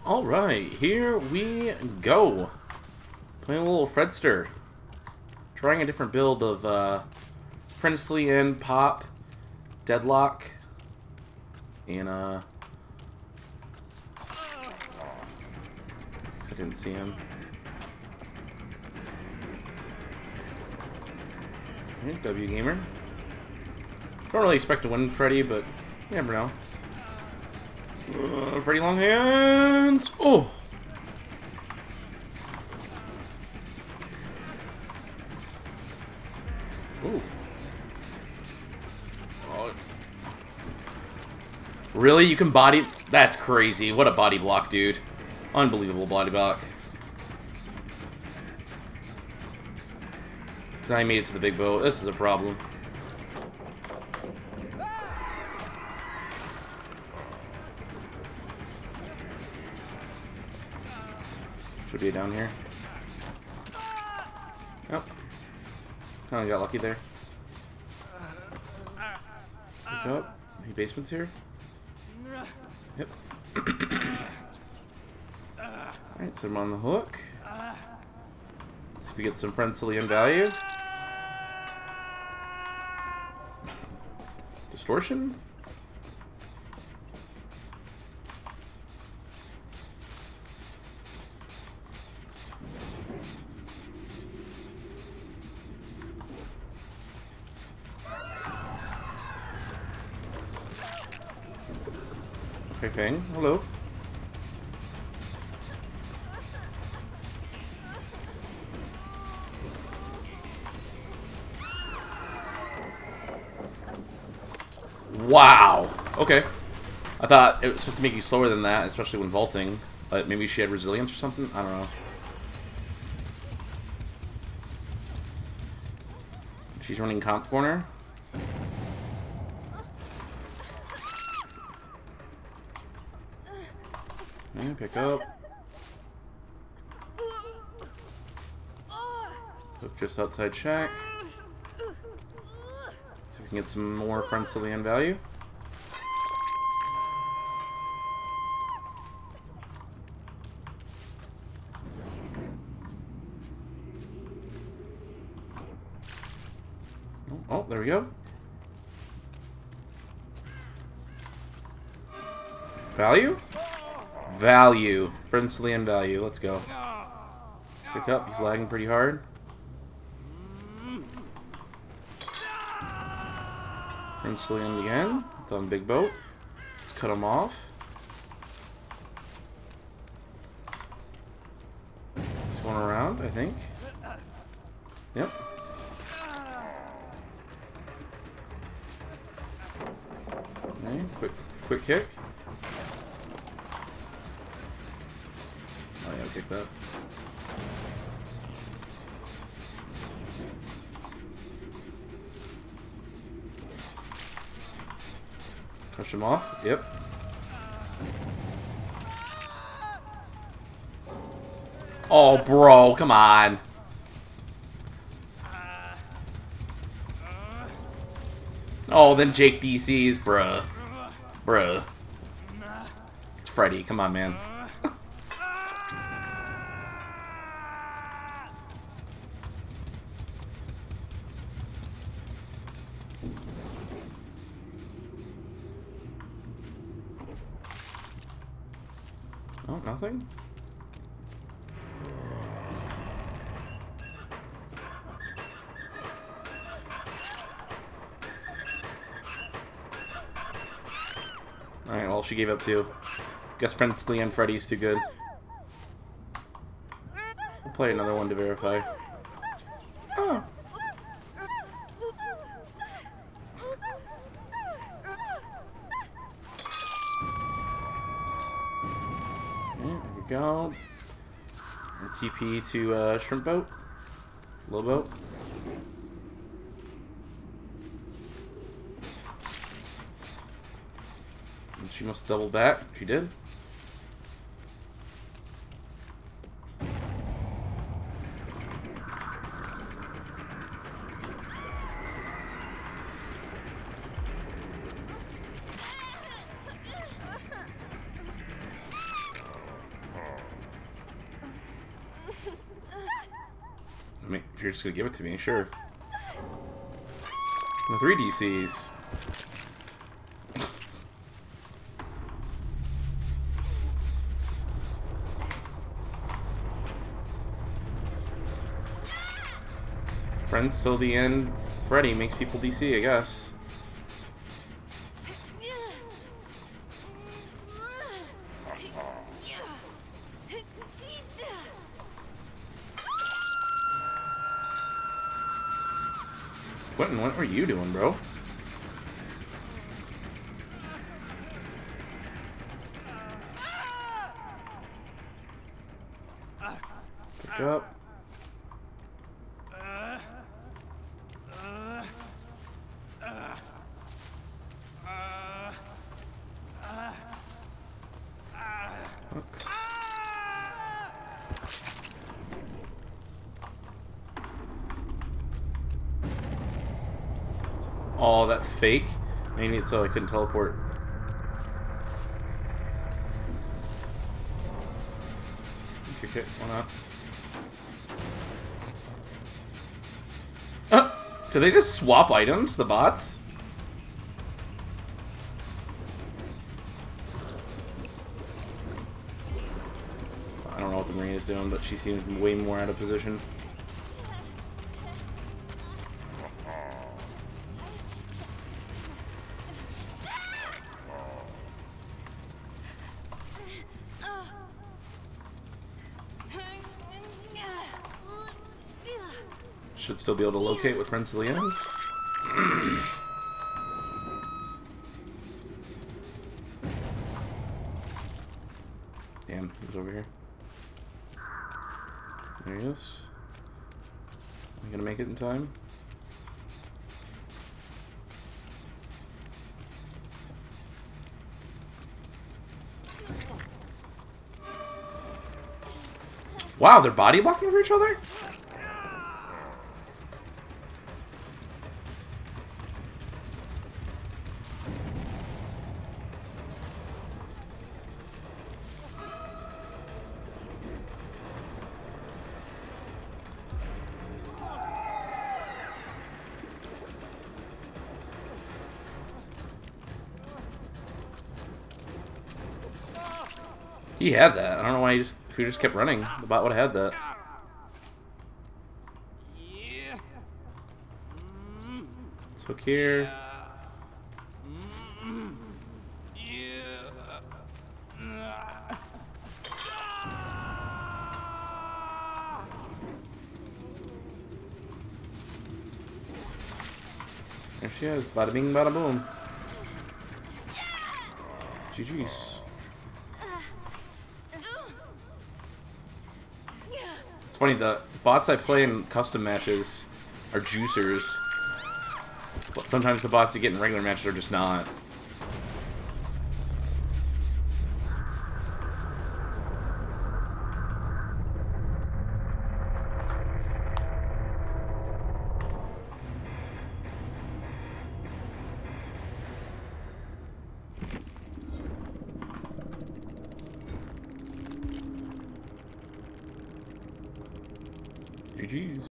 Alright, here we go. Playing a little Fredster. Trying a different build of Princely and Pop, Deadlock, and I didn't see him. Okay, W Gamer. Don't really expect to win Freddy, but you never know. Freddy long hands. Oh. Ooh. Oh. Really? You can body... That's crazy. What a body block, dude. Unbelievable body block. So I made it to the big boat. This is a problem. Should be down here. Yep. Kinda got lucky there. Pick up. Any basements here? Yep. Alright, so I'm on the hook. See if we get some friendly value. Distortion? Okay, Fang. Hello. Wow. Okay. I thought it was supposed to make you slower than that, especially when vaulting. But maybe she had resilience or something? I don't know. She's running comp corner. Okay, pick up. Hook just outside shack. See if we can get some more friendly value. Oh, there we go. Value? Value. Friendly and value. Let's go. Pick up. He's lagging pretty hard. Friendly end again. It's on big boat. Let's cut him off. He's going around, I think. Yep. Okay, quick kick. Oh yeah, I'll kick that. Crush him off. Yep. Oh, bro, come on. Oh, then Jake DC's, bruh. Bruh. It's Freddy. Come on, man. Oh, nothing? Alright, well, she gave up too. Guess Friendly and Freddy's too good. We'll play another one to verify. Oh. Okay, there we go. And TP to Shrimp Boat. Low Boat. And she must double back. She did. mean, if you're just gonna give it to me, sure. The 3 DCs. Friends till the end. Freddy makes people DC, I guess. Quentin, what were you doing, bro? Pick up. Look. Oh, that fake made it so I couldn't teleport. Okay, why not? Do they just swap items, the bots? I don't know what the Marine is doing, but she seems way more out of position. Should still be able to locate with friends to the end. Damn, he was over here. There he is. Am I gonna make it in time? Wow, they're body blocking for each other? He had that. I don't know why he just, if he just kept running, the bot would have had that. Let's hook here. There she is. Bada bing, bada boom. GG's. It's funny, the bots I play in custom matches are juicers. But sometimes the bots you get in regular matches are just not. GG's.